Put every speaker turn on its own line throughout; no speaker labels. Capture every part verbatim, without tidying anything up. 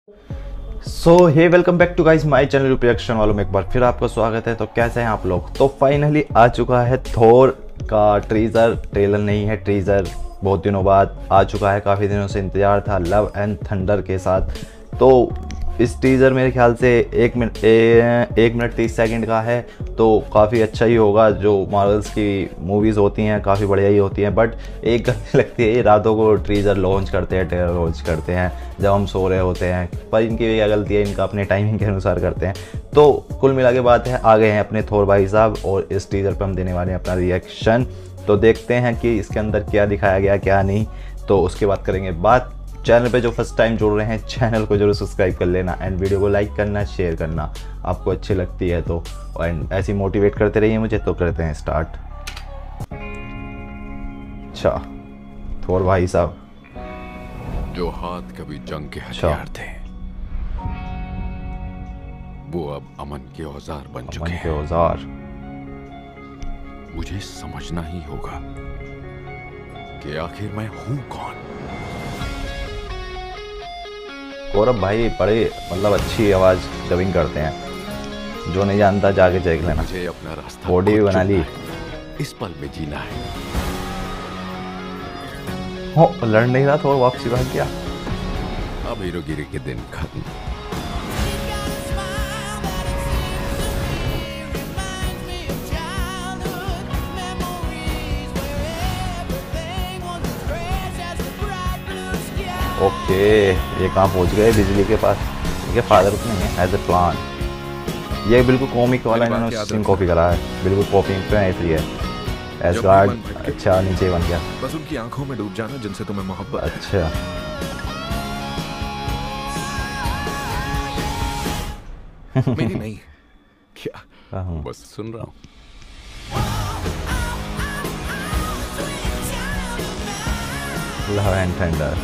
So hey welcome back to guys my channel reaction वालों में एक बार फिर आपका स्वागत है। तो कैसे हैं आप लोग। तो फाइनली आ चुका है थोर का ट्रीजर, ट्रेलर नहीं है ट्रीजर, बहुत दिनों बाद आ चुका है। काफ़ी दिनों से इंतज़ार था लव एंड थंडर के साथ। तो इस टीज़र मेरे ख्याल से एक मिनट एक मिनट तीस सेकंड का है, तो काफ़ी अच्छा ही होगा। जो मार्वल्स की मूवीज़ होती हैं काफ़ी बढ़िया ही होती हैं, बट एक गलती लगती है, ये रातों को ट्रीज़र लॉन्च करते हैं, ट्रेलर लॉन्च करते हैं जब हम सो रहे होते हैं। पर इनकी भी क्या गलती है, इनका अपने टाइमिंग के अनुसार करते हैं। तो कुल मिला के बात है, आ गए हैं अपने थोर भाई साहब और इस टीज़र पर हम देने वाले हैं अपना रिएक्शन। तो देखते हैं कि इसके अंदर क्या दिखाया गया क्या नहीं, तो उसके बाद करेंगे बात। चैनल पे जो फर्स्ट टाइम जुड़ रहे हैं चैनल को जरूर सब्सक्राइब कर लेना एंड वीडियो को लाइक करना, शेयर करना आपको अच्छी लगती है तो, एंड ऐसी मोटिवेट करते रहिए मुझे। तो करते हैं स्टार्ट। अच्छा थोर भाई साहब,
जो हाथ कभी जंग के हथियार थे वो अब अमन के औजार बन चुके हैं।
के औजार
मुझे समझना ही होगा कि आखिर मैं हूं कौन।
गौरव भाई बड़े मतलब अच्छी आवाज़ डबिंग करते हैं, जो नहीं जानता जाके देख लेना।
मुझे अपना रास्ता
बॉडी भी बना ली,
इस पल में जीना है।
हो लड़ नहीं रहा थोड़ा वापसी भाग गया।
अब हीरोगिरी के दिन खत्म।
ओके ये कहाँ पहुँच गए, बिजली के पास। ये फादर नहीं है, एज ए प्लान। ये बिल्कुल कॉमिक वाला इन्होंने सीन कॉपी करा है, बिल्कुल कॉपी पे इसलिए एज गार्ड। अच्छा नीचे बन गया,
बस उनकी आंखों में डूब जाना जिनसे तुम्हें मोहब्बत।
अच्छा
मेरी नहीं क्या, बस सुन रहा हूँ।
Love and thunder.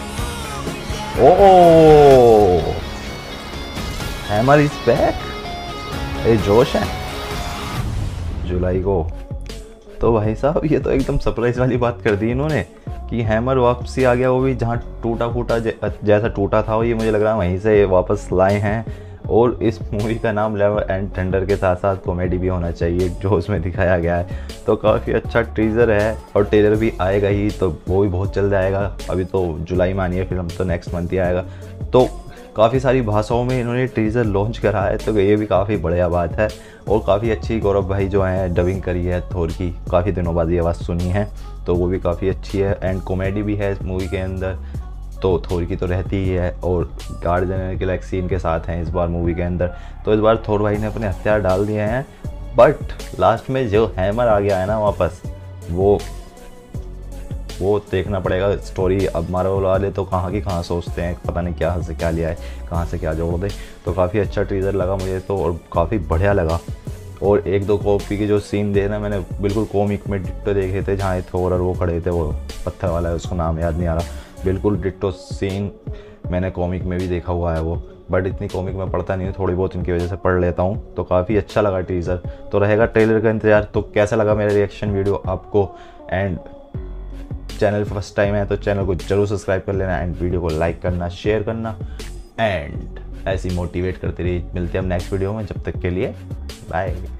Oh hammer is back. ये जोश है जुलाई को। तो भाई साहब ये तो एकदम सरप्राइज वाली बात कर दी इन्होंने कि हैमर वापसी आ गया, वो भी जहाँ टूटा फूटा जैसा टूटा था वो, ये मुझे लग रहा है वहीं से वापस लाए हैं। और इस मूवी का नाम लव एंड थंडर के साथ साथ कॉमेडी भी होना चाहिए जो उसमें दिखाया गया है। तो काफ़ी अच्छा टीज़र है और ट्रेलर भी आएगा ही, तो वो भी बहुत जल्द आएगा। अभी तो जुलाई में आनी है फिल्म, तो नेक्स्ट मंथ ही आएगा। तो काफ़ी सारी भाषाओं में इन्होंने टीज़र लॉन्च करा है, तो ये भी काफ़ी बढ़िया बात है। और काफ़ी अच्छी गौरव भाई जो हैं डबिंग करी है थोर की, काफ़ी दिनों बाद ये आवाज़ सुनी है, तो वो भी काफ़ी अच्छी है। एंड कॉमेडी भी है इस मूवी के अंदर, तो थोर की तो रहती ही है। और गार्डियन के गैलेक्सी इनके साथ हैं इस बार मूवी के अंदर। तो इस बार थोर भाई ने अपने हथियार डाल दिए हैं, बट लास्ट में जो हैमर आ गया है ना वापस, वो वो देखना पड़ेगा स्टोरी। अब मार्वल वाले तो कहाँ की कहाँ सोचते हैं, पता नहीं क्या से क्या लिया है, कहाँ से क्या जोड़ दे। तो काफ़ी अच्छा टीज़र लगा मुझे तो, और काफ़ी बढ़िया लगा। और एक दो कॉपी के जो सीन देना मैंने बिल्कुल कॉमिक में डिट्टो देखे थे, जहाँ थोर और वो खड़े थे, वो पत्थर वाला है उसको नाम याद नहीं आ रहा, बिल्कुल डिट्टो सीन मैंने कॉमिक में भी देखा हुआ है वो। बट इतनी कॉमिक में पढ़ता नहीं हूँ, थोड़ी बहुत इनकी वजह से पढ़ लेता हूँ। तो काफ़ी अच्छा लगा टीज़र। तो रहेगा ट्रेलर का इंतजार। तो कैसा लगा मेरा रिएक्शन वीडियो आपको, एंड चैनल फर्स्ट टाइम है तो चैनल को जरूर सब्सक्राइब कर लेना एंड वीडियो को लाइक करना, शेयर करना एंड ऐसी मोटिवेट करते रहिए। मिलते हैं हम नेक्स्ट वीडियो में, जब तक के लिए बाय।